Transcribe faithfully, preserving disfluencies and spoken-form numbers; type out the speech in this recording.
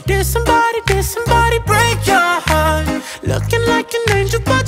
Did somebody, did somebody break your heart? Looking like an angel but